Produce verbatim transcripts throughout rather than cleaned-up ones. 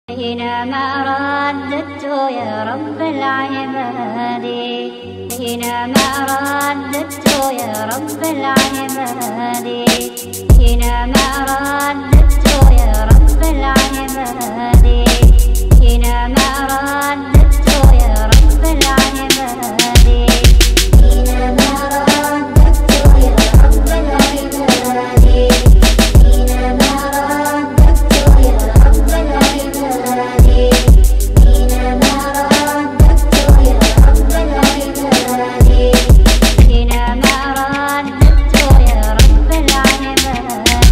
حينما رددت يا رب العباد، حينما رددت يا رب العباد، حينما رددت يا رب العباد، حينما رددت يا رب العباد، حينما رددت يا رب العباد، حينما رددت يا رب العباد، حينما رددت يا رب العباد، حينما رددت يا رب العباد.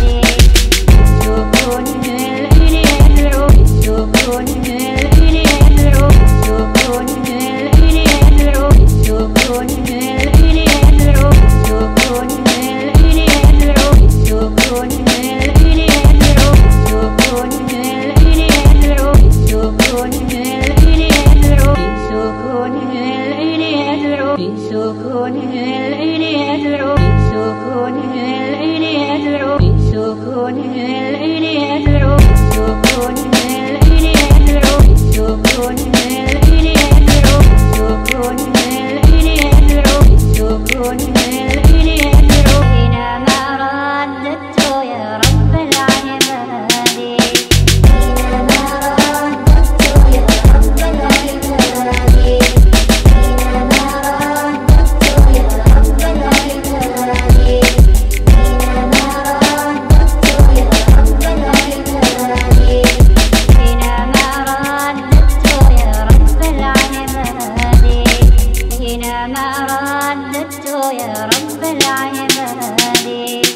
سكون الليل يدعو، سكون الليل يدعو، سكون الليل يدعو، سكون الليل يدعو، سكون الليل يدعو، سكون الليل يدعو، سكون الليل يدعو، سكون الليل يدعو، سكون الليل يدعو، سكون الليل يدعو، سكون الليل يدعو، سكون الليل يدعو، سكون الليل يدعو، سكون الليل يدعو، سكون الليل يدعو، سكون الليل يدعو. حينما رددت يا رب العباد، حينما رددت يا رب العباد، حينما رددت يا رب العباد، حينما رددت يا رب العباد، حينما رددت يا رب العباد، حينما رددت يا رب العباد.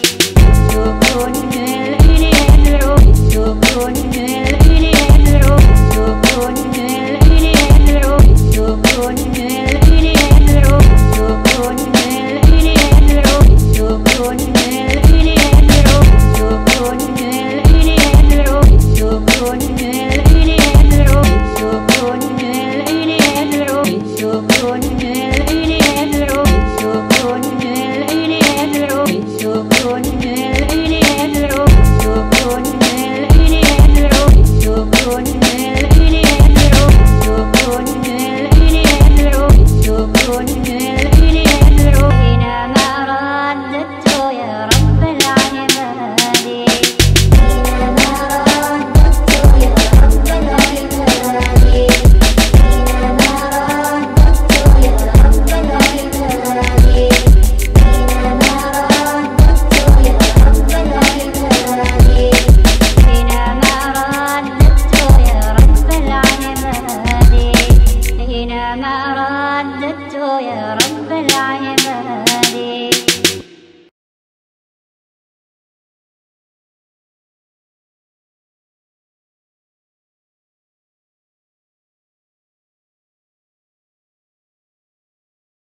سكون الليل يدعو، سكون الليل يدعو، سكون الليل يدعو، سكون الليل يدعو، سكون الليل يدعو، سكون الليل يدعو، سكون الليل يدعو، سكون الليل يدعو، سكون الليل يدعو، سكون الليل يدعو، سكون الليل يدعو، سكون الليل يدعو، سكون الليل يدعو، سكون الليل يدعو، سكون الليل يدعو، سكون الليل يدعو. حينما رددت يا رب العباد، حينما رددت يا رب العباد، حينما رددت يا رب العباد، حينما رددت يا رب العباد، حينما رددت يا رب العباد، حينما رددت يا رب العباد.